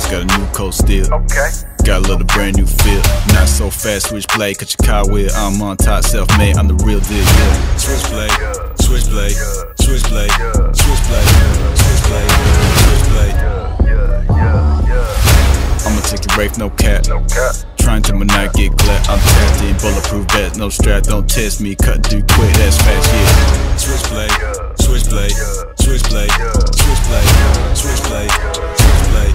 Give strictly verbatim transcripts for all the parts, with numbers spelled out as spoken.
got a new coat still. Okay. Got a little brand new feel. Not so fast, switchblade, cut your car wheel. I'm on top, self-made, I'm the real deal, yeah. Switchblade, switchblade, switchblade, switchblade, switchblade, switchblade. I'ma take your rape, no cap. No cap. Trying to my night get glad. I'm tapped in, bulletproof vest, no strap. Don't test me, cut through quick, that's fast, yeah. Switchblade, switchblade, switchblade, switchblade, switchblade, switchblade.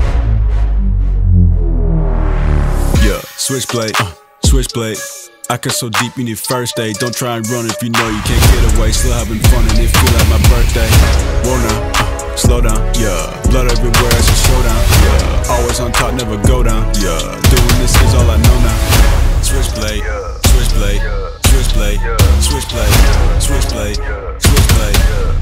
Yeah, switchblade, uh, switchblade. I cut so deep you need first aid. Don't try and run if you know you can't get away. Still having fun and it feel like my birthday. Whoa now, uh, slow down, yeah. Blood everywhere, it's a showdown, yeah. Always on top, never go down, yeah. Doing this is all I know now. Switchblade, switchblade, switchblade, switchblade, switchblade, switchblade.